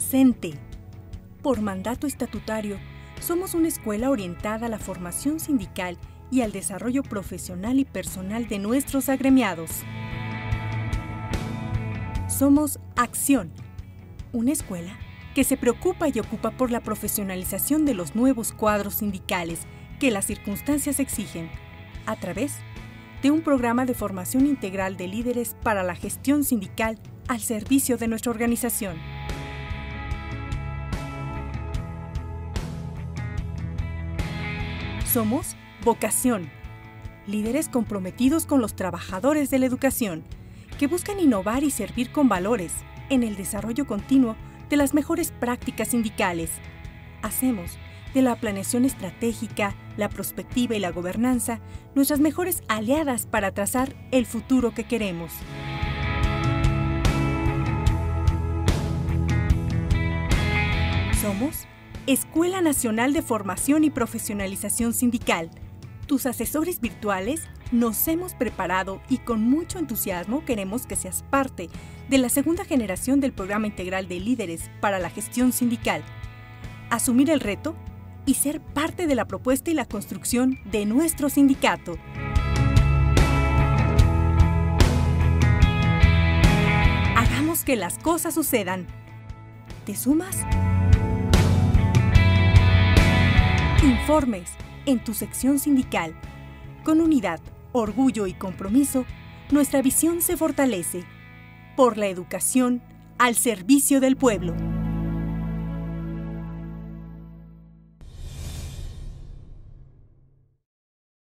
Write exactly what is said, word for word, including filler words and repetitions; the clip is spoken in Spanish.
presente. Por mandato estatutario, somos una escuela orientada a la formación sindical y al desarrollo profesional y personal de nuestros agremiados. Somos Acción, una escuela que se preocupa y ocupa por la profesionalización de los nuevos cuadros sindicales que las circunstancias exigen, a través de un programa de formación integral de líderes para la gestión sindical al servicio de nuestra organización. Somos Vocación, líderes comprometidos con los trabajadores de la educación, que buscan innovar y servir con valores en el desarrollo continuo de las mejores prácticas sindicales. Hacemos de la planeación estratégica, la prospectiva y la gobernanza nuestras mejores aliadas para trazar el futuro que queremos. Somos Escuela Nacional de Formación y Profesionalización Sindical. Tus asesores virtuales nos hemos preparado y con mucho entusiasmo queremos que seas parte de la segunda generación del Programa Integral de Líderes para la Gestión Sindical. Asumir el reto y ser parte de la propuesta y la construcción de nuestro sindicato. Hagamos que las cosas sucedan. ¿Te sumas? Informes en tu sección sindical. Con unidad, orgullo y compromiso, nuestra visión se fortalece. Por la educación al servicio del pueblo.